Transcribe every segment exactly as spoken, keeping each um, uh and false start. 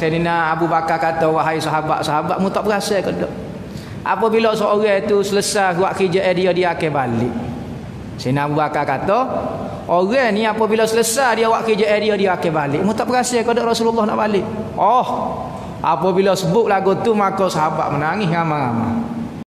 Sayyidina Abu Bakar kata, wahai sahabat-sahabat, mu tak berasa ke tak? Apabila seorang itu selesai buat kerja dia, dia akan balik. Sayyidina Abu Bakar kata, orang ni apabila selesai dia buat kerja dia, dia akan balik. Mu tak berasa ke tak Rasulullah nak balik? Oh, apabila sebut lagu tu, maka sahabat menangis ramai-ramai.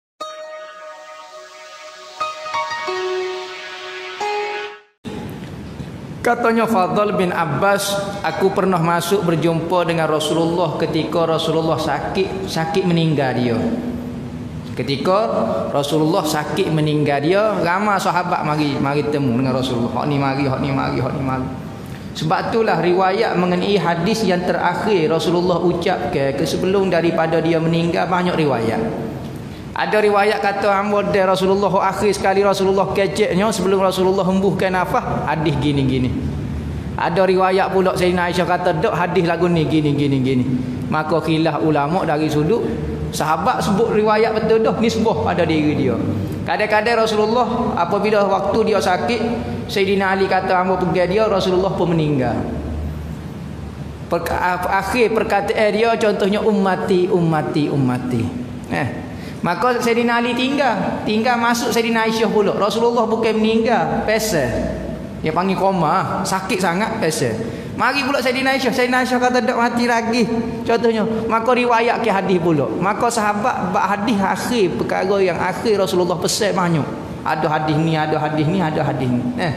Katanya Fadl bin Abbas, aku pernah masuk berjumpa dengan Rasulullah ketika Rasulullah sakit, sakit meninggal dia. Ketika Rasulullah sakit meninggal dia, ramai sahabat mari mari temu dengan Rasulullah. Hak ni mari, hak ni mari, hak ni mari. Sebab itulah riwayat mengenai hadis yang terakhir Rasulullah ucapkan ke sebelum daripada dia meninggal banyak riwayat. Ada riwayat kata ambodan Rasulullah akhir sekali Rasulullah keceknya sebelum Rasulullah hembuhkan nafas, hadis gini-gini. Ada riwayat pula Sayyidina Aisyah kata dak hadis lagu ni gini gini gini. Maka khilaf ulama dari sudut sahabat sebut riwayat betul dah nisbah pada diri dia. Kadang-kadang Rasulullah apabila waktu dia sakit, Sayyidina Ali kata ambo pergi dia, Rasulullah pun meninggal. Perka, akhir perkataan dia contohnya ummati ummati ummati. Eh Maka Sayyidina Ali tinggal Tinggal masuk Sayyidina Aisyah pula. Rasulullah bukan meninggal, pesel. Dia panggil koma, sakit sangat, pesel. Mari pula Sayyidina Aisyah. Sayyidina Aisyah kata tak mati lagi, contohnya. Maka riwayat ke hadis pula. Maka sahabat bak hadis akhir, perkara yang akhir Rasulullah pesan banyak. Ada hadis ni, ada hadis ni, ada hadis ni. Eh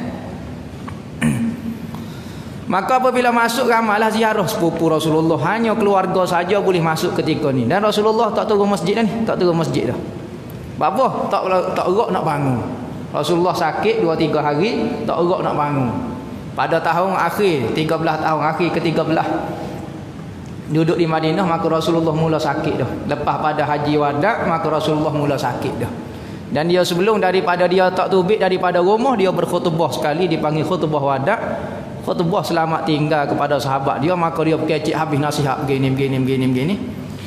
Maka apabila masuk ramailah ziarah sepupu Rasulullah. Hanya keluarga saja boleh masuk ketika ni. Dan Rasulullah tak turun masjid dah ni, tak turun masjid dah. Apa? Tak tak erak nak bangun. Rasulullah sakit dua tiga hari, tak erak nak bangun. Pada tahun akhir, tiga belas tahun akhir ke tiga belas duduk di Madinah, maka Rasulullah mula sakit dah. Lepas pada haji wada, maka Rasulullah mula sakit dah. Dan dia sebelum daripada dia tak tubik daripada rumah, dia berkhutbah sekali, dipanggil khutbah wada. Khutbah selamat tinggal kepada sahabat dia, maka dia kecik habis nasihat begini begini begini begini.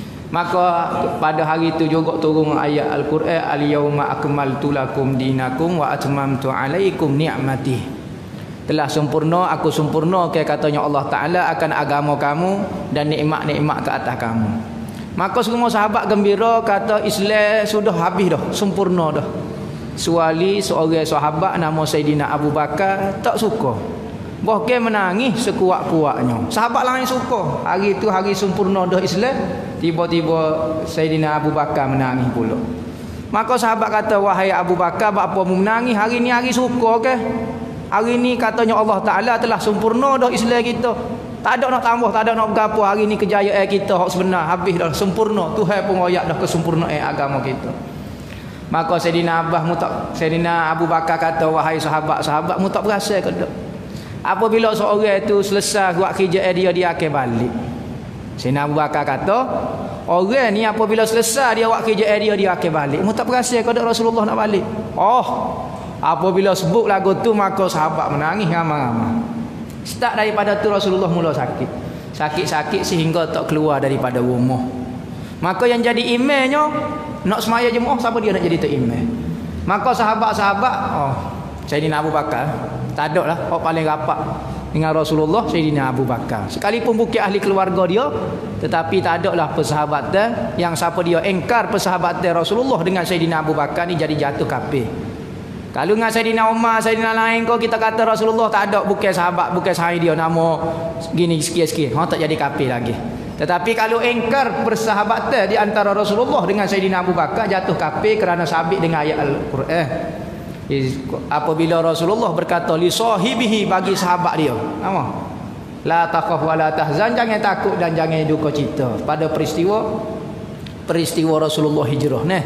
Maka pada hari itu juga turun ayat Al-Quran, al-yauma akmaltu lakum dinakum wa atmamtu alaikum ni'mati. Telah sempurna aku sempurna ke katanya Allah Taala akan agama kamu dan nikmat-nikmat ke atas kamu. Maka semua sahabat gembira kata Islam sudah habis dah, sempurna dah. Suali seorang sahabat nama Sayyidina Abu Bakar tak suka. Bahkan menangis sekuat-kuatnya. Sahabat lain suka. Hari itu hari sempurna dah Islam. Tiba-tiba Sayyidina Abu Bakar menangis pula. Maka sahabat kata, wahai Abu Bakar, apa mu menangis? Hari ni hari suka ke? Hari ni katanya Allah Ta'ala telah sempurna dah Islam kita. Tak ada nak tambah, tak ada nak berapa. Hari ni kejayaan kita hak sebenar habis dah, sempurna. Tuhan pun royak dah kesempurnaan agama kita. Maka Sayyidina Abbas mu tak, Sayyidina Abu Bakar kata, wahai sahabat-sahabat, mu tak berasa ke tak? Apabila seorang itu selesai buat kerja dia, dia akan balik. Sayyidina Abu Bakar kata, orang ni apabila selesai dia buat kerja dia, dia akan balik. Mu tak berasa ke tak Rasulullah nak balik? Oh, apabila sebut lagu tu, maka sahabat menangis ramai-ramai. Start daripada tu Rasulullah mula sakit. Sakit-sakit sehingga tak keluar daripada rumah. Maka yang jadi imamnya nak semaya jemaah, siapa dia nak jadi tu imam? Maka sahabat-sahabat, oh, Sayyidina Abu Bakar, tak ada lah orang paling rapat dengan Rasulullah, Sayyidina Abu Bakar. Sekalipun bukan ahli keluarga dia, tetapi tak ada lah persahabatan yang siapa dia engkar persahabatan Rasulullah dengan Sayyidina Abu Bakar ni jadi jatuh kafir. Kalau dengan Sayyidina Umar, Sayyidina lain kau kita kata Rasulullah tak ada, bukan sahabat, bukan sahabat dia, nama gini sikit-sikit, ha, tak jadi kafir lagi. Tetapi kalau engkar persahabatan di antara Rasulullah dengan Sayyidina Abu Bakar, jatuh kafir kerana sabit dengan ayat Al-Quran. Apabila Rasulullah berkata li sahibihi, bagi sahabat dia, apa? La takhaf wa la tahzan, jangan takut dan jangan duka cita pada peristiwa peristiwa Rasulullah hijrah nah.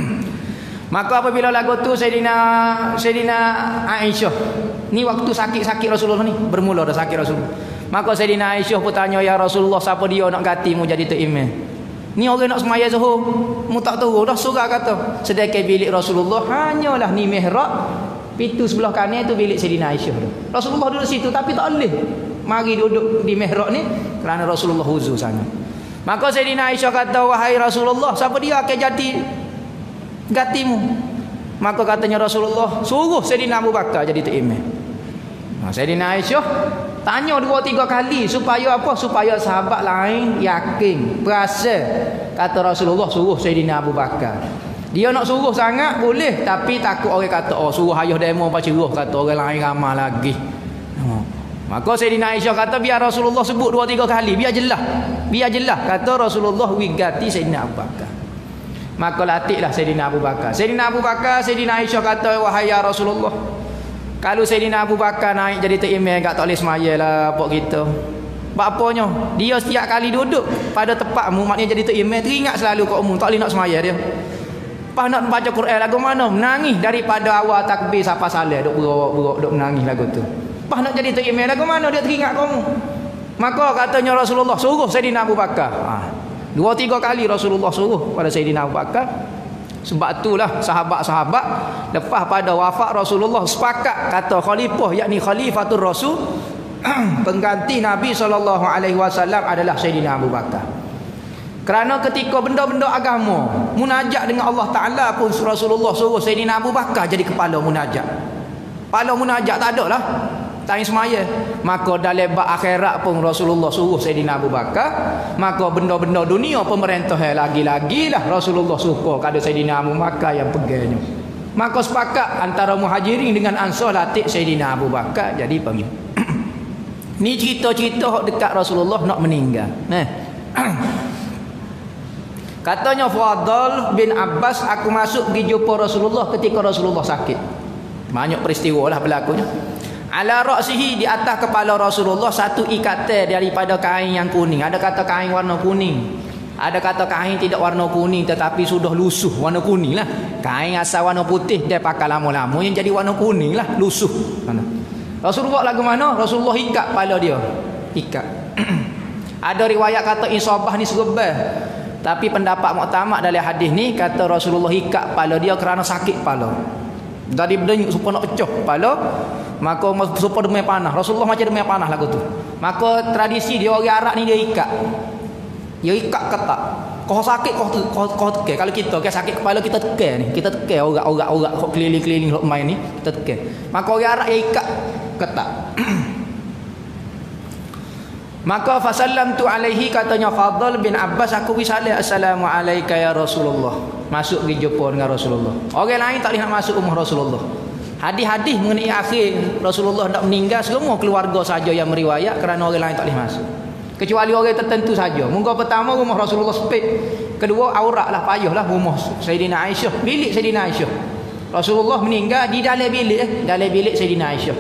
Maka apabila lagu tu Sayyidina Sayyidina Aisyah, ni waktu sakit-sakit Rasulullah ni, bermula dah sakit Rasulullah. Maka Sayyidina Aisyah pun tanya, ya Rasulullah, siapa dia nak ganti mu jadi tu imam? Ni orang nak semaya zuhur, mu tak tahu dah surah kata. Sedangkan bilik Rasulullah hanyalah ni mihrab, pintu sebelah kanan tu bilik Sayyidina Aisyah tu. Rasulullah duduk situ tapi tak boleh mari duduk di mihrab ni kerana Rasulullah huzur sangat. Maka Sayyidina Aisyah kata, wahai Rasulullah, siapa dia akan jadi gantimu? Maka katanya Rasulullah, suruh Sayyidina Abu Bakar jadi tu imam. Nah, Sayyidina Aisyah Tanya dua tiga kali supaya apa? Supaya sahabat lain yakin, berasa. Kata Rasulullah suruh Sayyidina Abu Bakar. Dia nak suruh sangat boleh, tapi takut orang kata oh suruh ayah demo apa ceruh, kata orang lain ramai lagi. Oh. Maka Sayyidina Aisyah kata biar Rasulullah sebut dua tiga kali, biar jelas. Biar jelas kata Rasulullah wigati Sayyidina Abu Bakar. Maka latihlah Sayyidina Abu Bakar. Sayyidina Abu Bakar, Sayyidina Aisyah kata wahai ya Rasulullah, kalau Sayyidina Abu Bakar naik jadi terimam kat tak boleh semaya lah pok kita. Bapanya dia setiap kali duduk pada tempatmu maknanya jadi terimam teringat selalu kat umum tak boleh nak semaya dia. Pas nak baca Quran lagu mana menangis daripada awal takbir sampai salat duk berok-berok duk menangis lagu tu. Pas nak jadi terimam lagu mana dia teringat kamu. Maka katanya Rasulullah suruh Sayyidina Abu Bakar. Ha. Dua tiga kali Rasulullah suruh pada Sayyidina Abu Bakar. Sebab itulah sahabat-sahabat lepas pada wafat Rasulullah sepakat kata khalifah yakni khalifatul Rasul pengganti Nabi sallallahu alaihi wasallam adalah Sayyidina Abu Bakar. Kerana ketika benda-benda agama munajat dengan Allah Taala pun Rasulullah suruh Sayyidina Abu Bakar jadi kepala munajat. Kepala munajat tak ada lah. Tanya semaya. Maka dalam bab akhirat pun Rasulullah suruh Sayyidina Abu Bakar. Maka benda-benda dunia pemerintah lagi-lagi lah Rasulullah suka kepada Sayyidina Abu Bakar yang pegangnya. Maka sepakat antara muhajirin dengan ansar latih Sayyidina Abu Bakar jadi pemimpin. Ni cerita-cerita dekat Rasulullah nak meninggal. Nah. Katanya Fadl bin Abbas aku masuk pergi jumpa Rasulullah ketika Rasulullah sakit. Banyak peristiwa lah berlakunya. Ala ra'sihi di atas kepala Rasulullah satu ikatan daripada kain yang kuning. Ada kata kain warna kuning. Ada kata kain tidak warna kuning tetapi sudah lusuh warna kuning lah. Kain asal warna putih dia pakai lama-lama yang jadi warna kuning lah, lusuh. Mana? Rasulullah lagu mana? Rasulullah ikat kepala dia. Ikat. Ada riwayat kata isabah ni serebah. Tapi pendapat muktamad dalam hadis ni kata Rasulullah ikat kepala dia kerana sakit kepala. Dari berdenyut supaya nak pecah kepala, maka supaya demam panah. Rasulullah macam demam panah lagu tu. Maka tradisi dia orang Arab ni dia ikat. Dia ikat ketat. Kau sakit kau kau, kau tekan. Kalau kita okay, sakit kepala kita tekan ni. Kita tekan orang-orang kau keliling-keliling hok main ni, kita tekan. Maka orang Arab dia ikat ketat. Maka fasallamtu alaihi katanya Fadl bin Abbas aku wisalah assalamu alayka ya Rasulullah. Masuk pergi jumpa dengan Rasulullah. Orang lain tak boleh nak masuk rumah Rasulullah. Hadis-hadis mengenai akhir Rasulullah nak meninggal semua keluarga saja yang meriwayat kerana orang lain tak boleh masuk. Kecuali orang tertentu saja. Mungkin pertama rumah Rasulullah sempit. Kedua aurat lah payahlah rumah Sayyidina Aisyah, bilik Sayyidina Aisyah. Rasulullah meninggal di dalam bilik eh, dalam bilik Sayyidina Aisyah.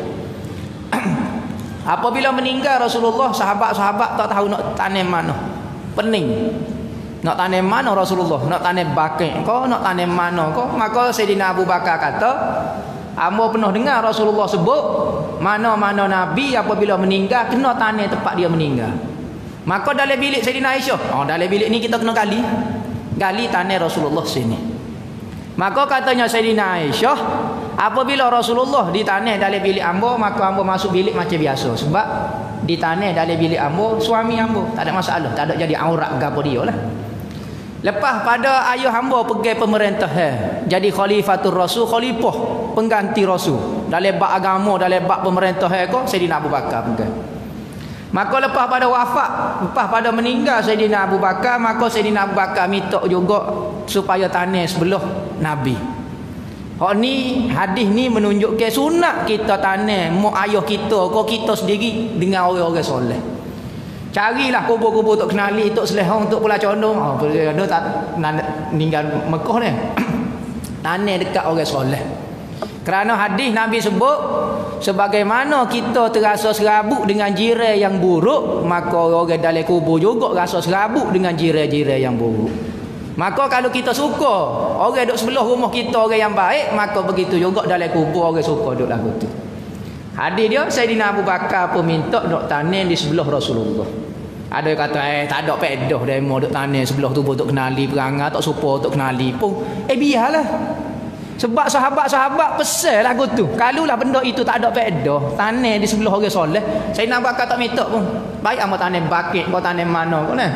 Apabila meninggal Rasulullah, sahabat-sahabat tak tahu nak tanam mana. Pening. Nak tanam mana Rasulullah? Nak tanam bakit kau, nak tanam mana kau? Maka Sayyidina Abu Bakar kata, hamba pernah dengar Rasulullah sebut mana-mana Nabi apabila meninggal kena tanam tempat dia meninggal. Maka dalam bilik Sayyidina Aisyah, oh dalam bilik ni kita kena gali. Gali tanam Rasulullah sini. Maka katanya Sayyidina Aisyah, apabila Rasulullah ditanah dalam bilik hamba, maka hamba masuk bilik macam biasa. Sebab ditanah dalam bilik hamba suami hamba, tak ada masalah, tak ada jadi aurat ke apa dia lah. Lepas pada ayah hamba pergi pemerintah, jadi khalifatul Rasul, khalifah pengganti Rasul. Dalam bab agama, dalam bab pemerintah ko Sayyidina Abu Bakar pergi. Maka lepas pada wafat, lepas pada meninggal Sayyidina Abu Bakar, maka Sayyidina Abu Bakar minta juga supaya tanah sebelah Nabi. Hak ni hadis ni menunjukkan sunat kita tanah mak ayah kita kau kita sendiri dengan orang-orang soleh. Carilah kubur-kubur tok kenali tok selehong tok pula condong. Oh, ada tak meninggal Mekah ni. Tanah dekat orang soleh. Kerana hadis Nabi sebut sebagaimana kita terasa serabut dengan jiran yang buruk, maka orang dalam kubur juga rasa serabut dengan jiran-jiran yang buruk. Maka kalau kita suka orang duduk sebelah rumah kita orang yang baik, maka begitu juga dalam kubur orang suka duduk lagu tu. Hadis dia Sayyidina Abu Bakar pun minta duduk tanam di sebelah Rasulullah. Ada yang kata eh tak ada pedah demo duduk tanam sebelah tu untuk kenali perangai tak supa untuk kenali pun. Eh biarlah. Sebab sahabat-sahabat pesan lagu tu. Kalaulah benda itu tak ada faedah, tanam di sebelah orang soleh, Sayyidina Abu Bakar tak minta pun. Baik amat tanam bakit, kau tanam mana kau nah.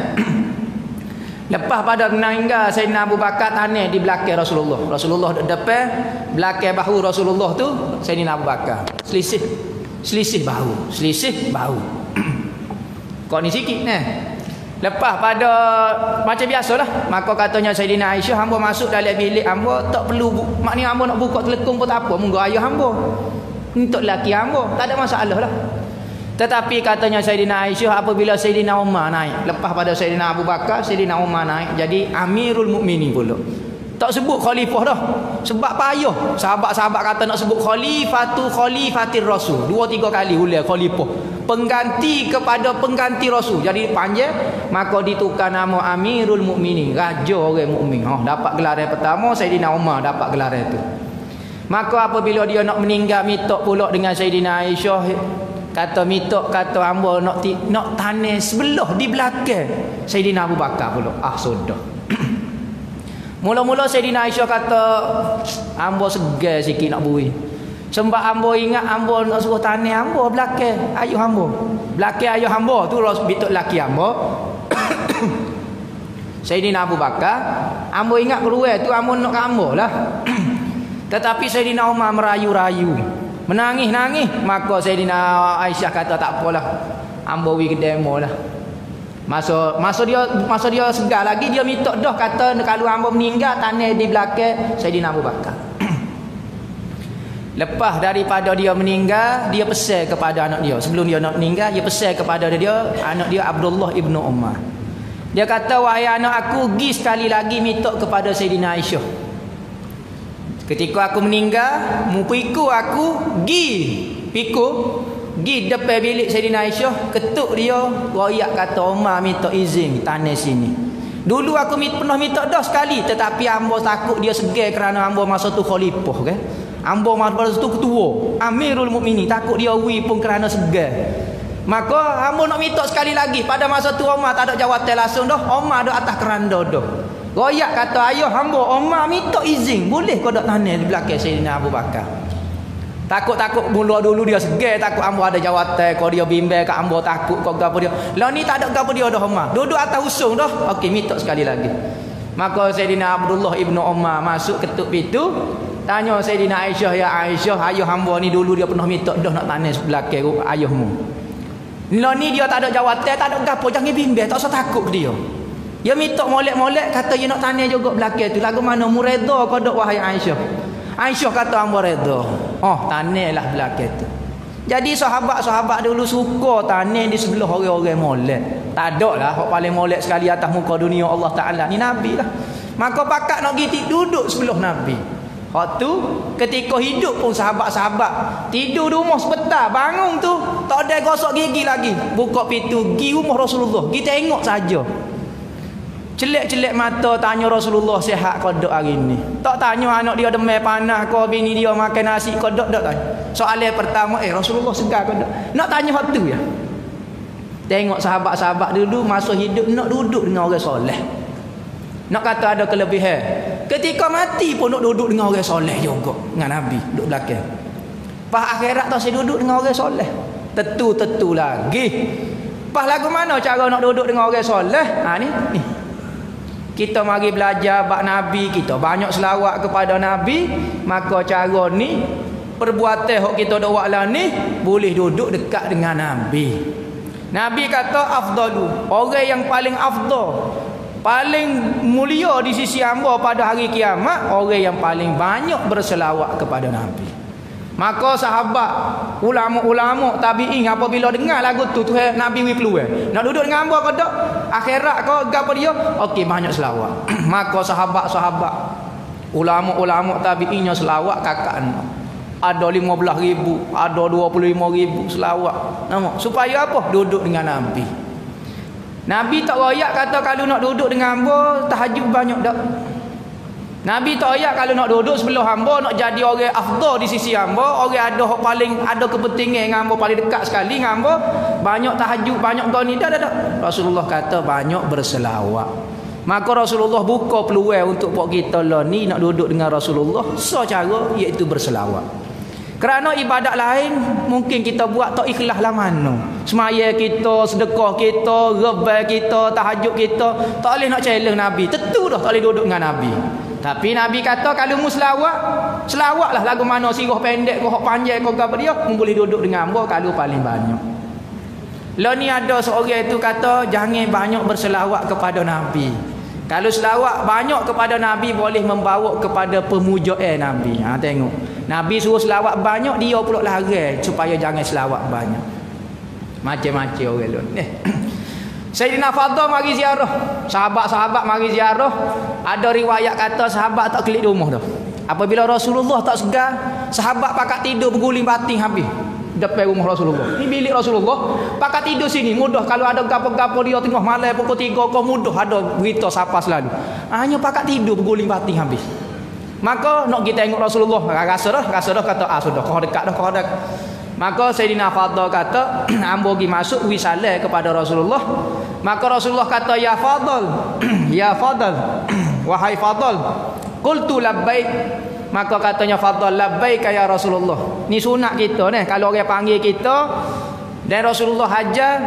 Lepas pada meninggal Sayyidina Abu Bakar tanam di belakang Rasulullah. Rasulullah depan, belakang bahu Rasulullah tu Sayyidina Abu Bakar. Selisih selisih bau, selisih bau. Kau ni sikit nah. Lepas pada macam biasalah, maka katanya Sayyidina Aisyah, hamba masuk dalam bilik hamba tak perlu, maknanya hamba nak buka telekung pun tak apa, monggo ayah hamba. Untuk lelaki hamba tak ada masalah lah. Tetapi katanya Sayyidina Aisyah, apabila Sayyidina Umar naik, lepas pada Sayyidina Abu Bakar, Sayyidina Umar naik jadi Amirul Mukminin pula. Tak sebut khalifah dah. Sebab payah. Sahabat-sahabat kata nak sebut khalifatu khalifatir rasul. Dua tiga kali ulang khalifah. Pengganti kepada pengganti rasul. Jadi panjang, maka ditukar nama Amirul Mukminin, raja orang mukmin. Oh, dapat gelar yang pertama Sayyidina Umar dapat gelar itu. Maka apabila dia nak meninggal mitok pula dengan Sayyidina Aisyah, kata mitok kata hamba nak nak tanah sebelah di belakang Sayyidina Abu Bakar pula. Ah sudah. Mula-mula Sayyidina Aisyah kata hamba segar sikit nak bui. Sebab hamba ingat hamba nak suruh tanah hamba belakang ayuh hamba. Belakang ayuh hamba tu bitok laki hamba. Sayyidina Abu Bakar, hamba ingat keluar tu hamba nak ke hamba lah. Tetapi Sayyidina Umar merayu-rayu, menangis-nangis. Maka Sayyidina Aisyah kata tak apalah, hamba pergi ke demo lah. Masa masa dia masa dia segar lagi, dia minta dah kata kalau hamba meninggal tanah di belakang Sayyidina Abu Bakar. Lepas daripada dia meninggal, dia pesan kepada anak dia. Sebelum dia nak meninggal, dia pesan kepada dia anak dia Abdullah ibnu Umar. Dia kata, wahai anak aku, gi sekali lagi minta kepada Sayyidina Aisyah. Ketika aku meninggal, mu piku aku gi piku gi depan bilik Sayyidina Aisyah, ketuk dia, royak kata Umar minta izin tanah sini. Dulu aku pernah minta dah sekali, tetapi hamba takut dia segar kerana hamba masa tu khalifah kan. Hamba masa tu ketua Amirul Mukminin, takut dia wi pun kerana segar. Maka hamba nak minta sekali lagi. Pada masa tu Umar tak ada jawatan langsung dah, Umar ada atas keranda dah. Royak kata ayah hamba Umar minta izin, boleh kau dak tanah di belakang Sayyidina Abu Bakar. Takut-takut mula dulu dia segar, takut hamba ada jawatan, kau dia bimbang kat hamba, takut kau gapo dia. Lah ni tak ada gapo dia dah Umar. Duduk atas usung dah. Okey, minta sekali lagi. Maka Sayyidina Abdullah ibnu Umar masuk ketuk pintu, tanya Sayyidina Aisyah, ya Aisyah, ayah hamba ni dulu dia pernah minta dah nak tanah belakang ayahmu. Lah ni dia tak ada jawatan, tak ada gapo, jangan bimbang, tak usah takut dia. Dia minta molek-molek, kata dia nak tanah juga belakang tu. Lagu mana mu redha kau dak wahai Aisyah? Aisyah kata hamba redha. Oh, tanahlah belakang tu. Jadi sahabat-sahabat dulu suka tanah di sebelah orang-orang molek. Tak ada lah hak paling molek sekali atas muka dunia Allah Taala ni Nabi lah. Maka pakat nak pergi duduk sebelah Nabi. Hak tu ketika hidup pun sahabat-sahabat tidur di rumah sebentar, bangun tu tak ada gosok gigi lagi. Buka pintu, pergi rumah Rasulullah, pergi tengok saja. Celek-celek mata tanya Rasulullah, sihat kau dok hari ni? Tak tanya anak dia demam panas kau, bini dia makan nasi kau dok dok tanya. Soalan pertama, eh Rasulullah segar kau dok? Nak tanya hak tu ya. Tengok sahabat-sahabat dulu masa hidup nak duduk dengan orang soleh. Nak kata ada kelebihan. Ketika mati pun nak duduk dengan orang soleh juga, dengan Nabi duduk belakang. Pas akhirat tak saya duduk dengan orang soleh. Tentu-tentu lagi. Pas lagu mana cara nak duduk dengan orang soleh? Ha ni, ni. Kita mari belajar bab Nabi, kita banyak selawat kepada Nabi, maka cara ni perbuatan hok kita dak buat lah ni boleh duduk dekat dengan Nabi. Nabi kata afdalu, orang yang paling afdal, paling mulia di sisi hamba pada hari kiamat, orang yang paling banyak berselawat kepada Nabi. Maka sahabat, ulama-ulama, tabi'in apabila dengar lagu tu, tu Nabi wi keluar. Nak duduk dengan hamba ke tak? Akhirat kau gapo dia? Okey, banyak selawat. Maka sahabat-sahabat, ulama-ulama tabi'innya selawat kakak. Ada lima belas ribu, ada dua puluh lima ribu selawat. Nampak? Supaya apa? Duduk dengan Nabi. Nabi tak royak kata kalau nak duduk dengan hamba tahajud banyak dak. Nabi tak ayat kalau nak duduk sebelah hamba, nak jadi orang afdal di sisi hamba, orang ada paling ada kepentingan dengan hamba, paling dekat sekali dengan hamba, banyak tahajud, banyak gani, dah dah dah. Rasulullah kata banyak berselawat. Maka Rasulullah buka peluang untuk buat kita lah ni nak duduk dengan Rasulullah secara iaitu berselawat. Kerana ibadat lain mungkin kita buat tak ikhlas lah mana. Semaya kita, sedekah kita, rebah kita, tahajud kita, tak boleh nak challenge Nabi. Tentu dah tak boleh duduk dengan Nabi. Tapi Nabi kata kalau mu selawat, selawatlah lagu mana sirah pendek ke hak panjang ke apa dia, mu boleh duduk dengan hamba kalau paling banyak. Lah ni ada seorang itu kata jangan banyak berselawat kepada Nabi. Kalau selawat banyak kepada Nabi boleh membawa kepada pemujaan Nabi. Ha tengok. Nabi suruh selawat banyak, dia pula larang supaya jangan selawat banyak. Macam-macam orang lain. Eh. Sayyidina Fadhal mari ziarah. Sahabat-sahabat mari ziarah. Ada riwayat kata sahabat tak kelik rumah dah. Apabila Rasulullah tak segar, sahabat pakat tidur berguling bating habis depan rumah Rasulullah. Ni bilik Rasulullah, pakat tidur sini mudah. Kalau ada gapo-gapo dia tengah malam pukul tiga kau mudah ada berita siapa selalu. Hanya pakat tidur berguling bating habis. Maka nak kita tengok Rasulullah, rasa dah, rasa dah kata ah sudah kau dekat dah kau dekat. Maka Sayyidina Fadhal kata ambo pergi masuk wisalah kepada Rasulullah. Maka Rasulullah kata ya Fadhal, ya Fadhal, wahai Fadhal, qultu labbaik. Maka katanya Fadhal labbaik ya Rasulullah. Ni sunat kita ni kalau orang panggil kita dan Rasulullah ajar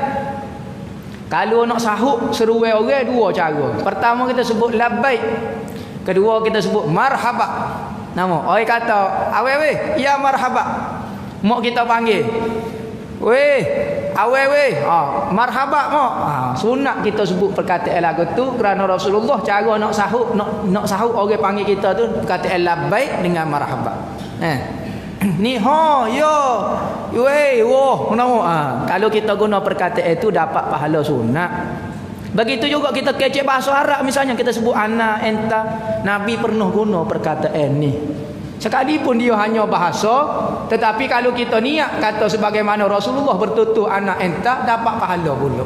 kalau nak sahut seruai orang dua cara. Pertama kita sebut labbaik. Kedua kita sebut marhaba. Nama orang kata awe we ya marhaba. Mak kita panggil, weh, awe weh, ah, marhaba mak. Ah, sunat kita sebut perkataan lagu tu kerana Rasulullah cara nak sahut, nak nak sahut orang panggil kita tu perkataan labbaik dengan marhaba. Eh, ni ha, yo, weh, woh, nama. Ah, kalau kita guna perkataan itu dapat pahala sunat. Begitu juga kita kecek bahasa Arab misalnya kita sebut ana, enta. Nabi pernah guna perkataan ni. Sekalipun dia hanya bahasa, tetapi kalau kita niat kata sebagaimana Rasulullah bertutur anak enta dapat pahala pula.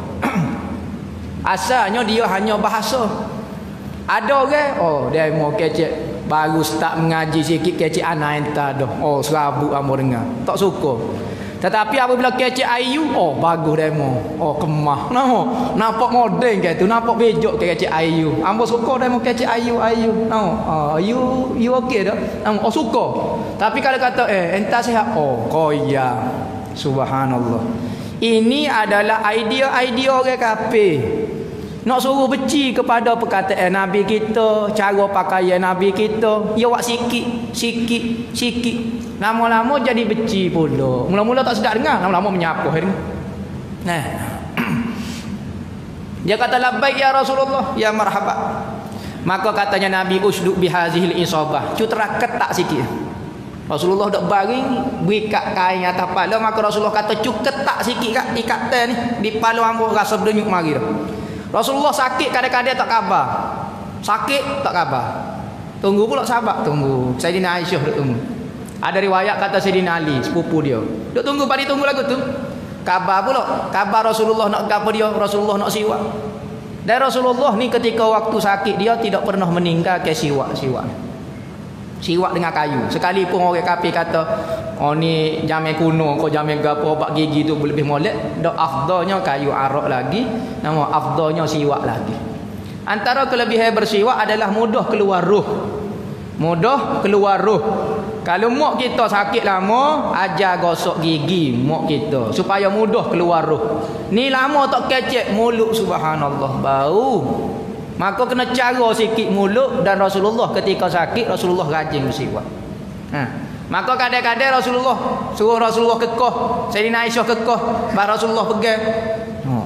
Asalnya dia hanya bahasa. Ada orang, oh dia mau kecek baru start mengaji sikit kecek anak enta dah. Oh serabut ambo dengar. Tak suka. Tetapi apabila kecek ayu, oh bagus demo. Oh kemah. Nama, nampak moden ke tu, nampak bejok ke kecek ayu. Ambo suka demo kecek ayu ayu. Nama, ah you you okey dah. Nama, oh suka. Tapi kalau kata eh entah sihat, oh koya. Subhanallah. Ini adalah idea-idea orang kafir. Nak suruh benci kepada perkataan Nabi kita, cara pakaian Nabi kita, ya wak sikit, sikit, sikit. Lama-lama jadi benci pula. Mula-mula tak sedap dengar, lama-lama menyapu hari ni. Nah. Dia kata labbaik ya Rasulullah, ya marhaba. Maka katanya Nabi usduk bihazihil isabah. Cutera ketak sikit. Rasulullah dak baring, berikat kain atas kepala, maka Rasulullah kata cuk ketak sikit kat ikatan ni di kepala hangpa rasa berdenyut mari dah. Rasulullah sakit kadang-kadang tak khabar. Sakit tak khabar. Tunggu pula sahabat tunggu. Sayyidina Aisyah duk tunggu. Ada riwayat kata Sayyidina Ali sepupu dia. Duk tunggu padi tunggu lagu tu. Khabar pula. Khabar Rasulullah nak apa dia? Rasulullah nak siwak. Dan Rasulullah ni ketika waktu sakit dia tidak pernah meninggalkan siwak-siwak. Siwak dengan kayu. Sekalipun orang kafir kata, oh ni jamin kuno, kau jamin gapo obat gigi tu lebih molek, dak afdalnya kayu arak lagi, nama afdalnya siwak lagi. Antara kelebihan bersiwak adalah mudah keluar ruh. Mudah keluar ruh. Kalau mak kita sakit lama, ajar gosok gigi mak kita supaya mudah keluar ruh. Ni lama tak kecek mulut subhanallah bau. Maka kena cara sikit mulut dan Rasulullah ketika sakit Rasulullah rajin bersiwak. Ha. Maka kadang-kadang Rasulullah suruh Rasulullah kekeh, Sayyidina Aisyah kekeh, baru Rasulullah pegang. Ha.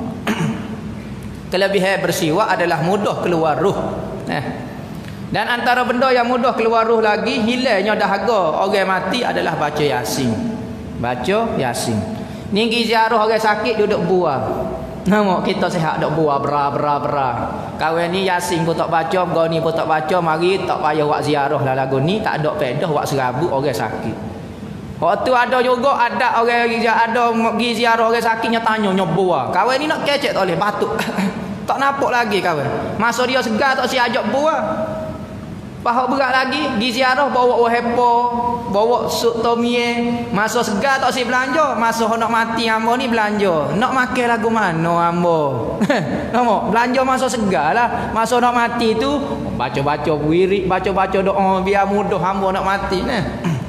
Kelebihan bersiwak adalah mudah keluar ruh. Ha. Dan antara benda yang mudah keluar ruh lagi hilangnya dahaga orang mati adalah baca Yasin. Baca Yasin. Ni pergi ziarah orang sakit duduk buah. Nama kita sihat dok buah bera bera bera. Kawan ni Yasin pun tak baca, goni pun tak baca, mari tak payah buat ziarah lah lagu ni, tak ada pedah buat serabut orang sakit. Waktu ada juga ada orang ada pergi ziarah orang sakitnya tanya nyobuah. Kawan ni nak kecek tak boleh batuk. Tak nampak lagi kawan. Masa dia segar tak si ajak buah. Paha berat lagi pergi ziarah bawa ohepo, bawa sup tomie. Masa segar tak si belanja, masa nak mati hamba ni belanja. Nak makan lagu mana hamba? Nampak? Belanja masa segar lah. Masa nak mati tu baca-baca wirid, baca-baca doa biar mudah hamba nak mati nah.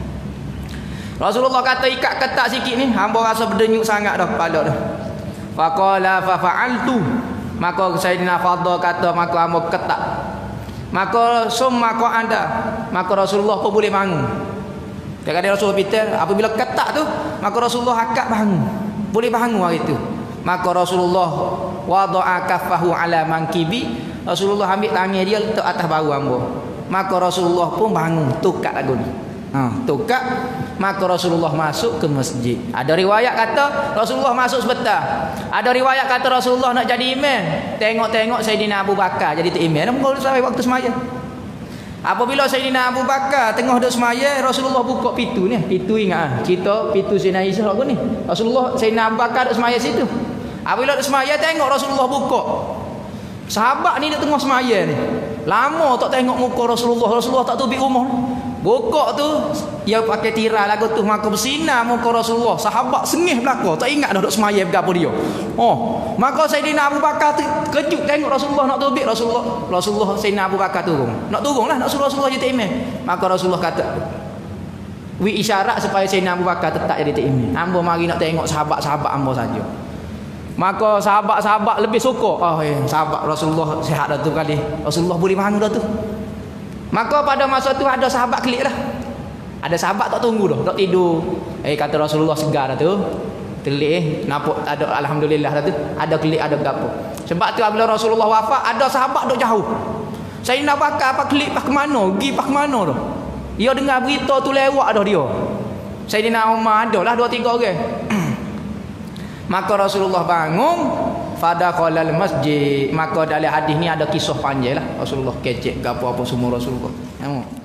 Rasulullah kata ikat ketak sikit ni, hamba rasa berdenyut sangat dah kepala dah. Faqala fa fa'altu. Maka Sayyidina Fadhal kata maka hamba ketak. Maka summa qa'ada, maka Rasulullah pun boleh bangun. Kadang-kadang Rasulullah Peter apabila ketak tu, maka Rasulullah akak bangun. Boleh bangun hari itu. Maka Rasulullah wada'a kaffahu ala mankibi, Rasulullah ambil tangan dia letak atas bahu hamba. Maka Rasulullah pun bangun, tukak lagu ni. Ha, tukak, maka Rasulullah masuk ke masjid. Ada riwayat kata Rasulullah masuk sebentar. Ada riwayat kata Rasulullah nak jadi imam. Tengok-tengok Sayyidina Abu Bakar jadi imam. Nampak sampai waktu semaya. Apabila Sayyidina Abu Bakar tengah duduk semaya, Rasulullah buka pintu ni. Pintu ingat ah, cerita pintu Sayyidina Isa lagu ni. Rasulullah Sayyidina Abu Bakar duduk semaya situ. Apabila duduk semaya tengok Rasulullah buka. Sahabat ni dia tengah semaya ni. Lama tak tengok muka Rasulullah. Rasulullah tak tubik rumah ni. Buka tu dia pakai tirai lagu tu, maka bersinar muka Rasulullah. Sahabat sengih belaka, tak ingat dah duduk semaya berapa dia. Oh, maka Sayyidina Abu Bakar kejut tengok Rasulullah nak tubik. Rasulullah Rasulullah Sayyidina Abu Bakar turun. Nak turunlah, nak suruh Rasulullah jadi imam. Maka Rasulullah kata, wi isyarat supaya Sayyidina Abu Bakar tetap jadi imam. Hamba mari nak tengok sahabat-sahabat hamba saja. Maka sahabat-sahabat lebih suka. Oh ya, sahabat Rasulullah sihat dah tu kali. Rasulullah boleh bangun dah tu. Maka pada masa tu ada sahabat kelik dah. Ada sahabat tak tunggu dah, tak tidur. Eh kata Rasulullah segar dah tu. Telik nampak ada alhamdulillah dah tu. Ada kelik ada gapo. Sebab tu apabila Rasulullah wafat ada sahabat duk jauh. Sayyidina Bakar apa kelik pas ke mana? Pergi pas ke mana dah? Dia dengar berita tu lewat dah dia. Sayyidina Umar adalah dua tiga orang. Maka Rasulullah bangun, fadakhalal masjid. Maka dalam hadis ni ada kisah panjang lah. Rasulullah kecek gapo apa semua Rasulullah. Tengok.